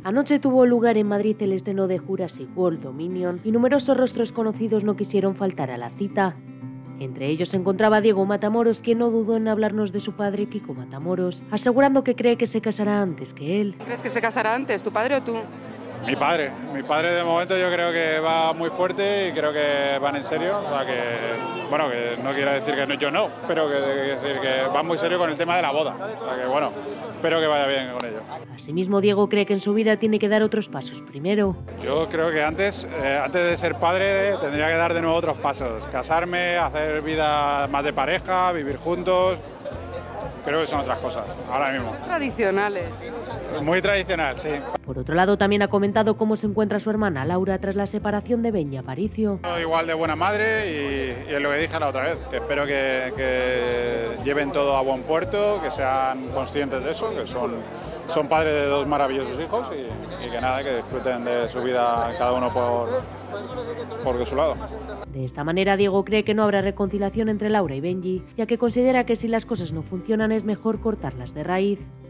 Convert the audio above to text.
Anoche tuvo lugar en Madrid el estreno de Jurassic World Dominion y numerosos rostros conocidos no quisieron faltar a la cita. Entre ellos se encontraba Diego Matamoros, quien no dudó en hablarnos de su padre, Kiko Matamoros, asegurando que cree que se casará antes que él. ¿Crees que se casará antes, tu padre o tú? Mi padre de momento yo creo que va muy fuerte y creo que van en serio, o sea que, bueno, que no quiero decir que no, yo no, pero que decir que van muy serio con el tema de la boda, o sea que bueno, espero que vaya bien con ello. Asimismo, Diego cree que en su vida tiene que dar otros pasos primero. Yo creo que antes de ser padre tendría que dar de nuevo otros pasos, casarme, hacer vida más de pareja, vivir juntos, creo que son otras cosas, ahora mismo. Cosas tradicionales. Muy tradicional, sí. Por otro lado, también ha comentado cómo se encuentra su hermana Laura tras la separación de Ben y Aparicio. Igual de buena madre y es lo que dije la otra vez, que espero que lleven todo a buen puerto, que sean conscientes de eso, que son padres de dos maravillosos hijos y que nada, que disfruten de su vida cada uno por su lado. De esta manera, Diego cree que no habrá reconciliación entre Laura y Benji, ya que considera que si las cosas no funcionan es mejor cortarlas de raíz.